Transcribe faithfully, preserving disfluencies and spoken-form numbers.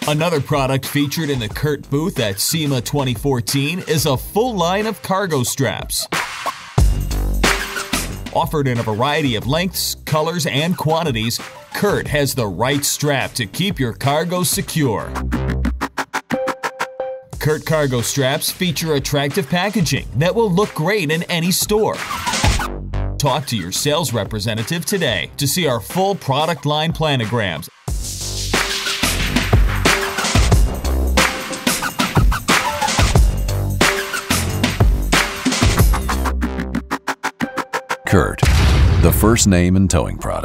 Another product featured in the CURT booth at SEMA twenty fourteen is a full line of cargo straps. Offered in a variety of lengths, colors, and quantities, CURT has the right strap to keep your cargo secure. CURT cargo straps feature attractive packaging that will look great in any store. Talk to your sales representative today to see our full product line planograms. CURT, the first name in towing products.